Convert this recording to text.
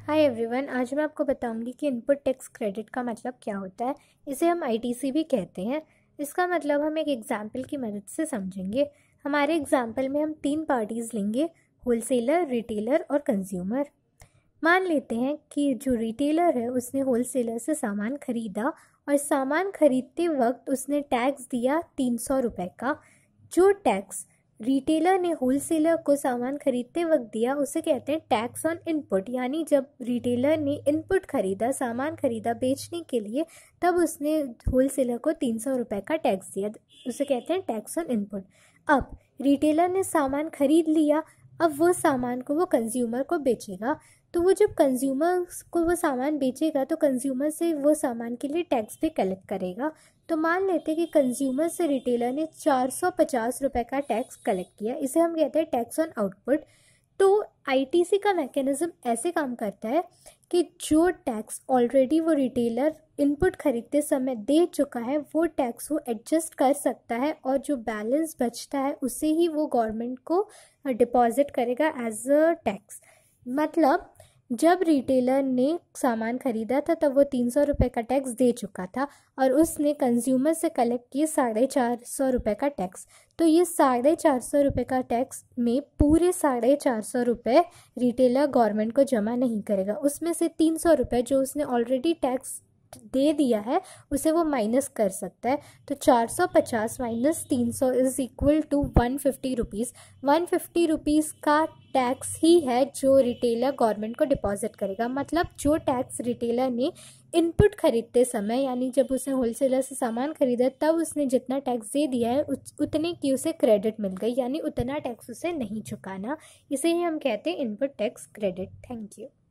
Hi everyone, आज मैं आपको बताऊंगी कि इनपुट टैक्स क्रेडिट का मतलब क्या होता है। इसे हम आईटीसी भी कहते हैं। इसका मतलब हम एक एग्जाम्पल की मदद से समझेंगे। हमारे एग्जाम्पल में हम 3 पार्टीज लेंगे, होलसेलर, रिटेलर और कंज्यूमर। मान लेते हैं कि जो रिटेलर है उसने होलसेलर से सामान खरीदा और सामान खरीदते वक्त उसने टैक्स दिया 300 रुपये का। जो टैक्स रिटेलर ने होलसेलर को सामान खरीदते वक्त दिया उसे कहते हैं टैक्स ऑन इनपुट। यानी जब रिटेलर ने इनपुट खरीदा, सामान खरीदा बेचने के लिए, तब उसने होलसेलर को 300 रुपये का टैक्स दिया, उसे कहते हैं टैक्स ऑन इनपुट। अब रिटेलर ने सामान खरीद लिया, अब वो सामान को वो कंज्यूमर को बेचेगा। तो वो जब कंज्यूमर को वो सामान बेचेगा तो कंज्यूमर से वो सामान के लिए टैक्स भी कलेक्ट करेगा। तो मान लेते हैं कि कंज्यूमर से रिटेलर ने 450 रुपये का टैक्स कलेक्ट किया। इसे हम कहते हैं टैक्स ऑन आउटपुट। तो आईटीसी का मैकेनिज्म ऐसे काम करता है कि जो टैक्स ऑलरेडी वो रिटेलर इनपुट खरीदते समय दे चुका है वो टैक्स वो एडजस्ट कर सकता है और जो बैलेंस बचता है उसे ही वो गवर्नमेंट को डिपॉजिट करेगा एज अ टैक्स। मतलब जब रिटेलर ने सामान खरीदा था तब वो 300 रुपये का टैक्स दे चुका था और उसने कंज्यूमर से कलेक्ट किए 450 रुपये का टैक्स। तो ये 450 रुपये का टैक्स में पूरे 450 रुपये रिटेलर गवर्नमेंट को जमा नहीं करेगा। उसमें से 300 रुपये जो उसने ऑलरेडी टैक्स दे दिया है उसे वो माइनस कर सकता है। तो 450 minus 300 is equal to 150 rupees. 150 rupees का टैक्स ही है जो रिटेलर गवर्नमेंट को डिपॉजिट करेगा। मतलब जो टैक्स रिटेलर ने इनपुट खरीदते समय, यानी जब उसने होलसेलर से सामान खरीदा तब उसने जितना टैक्स दे दिया है उतने की उसे क्रेडिट मिल गई, यानी उतना टैक्स उसे नहीं चुकाना। इसे ही हम कहते हैं input tax credit. Thank you.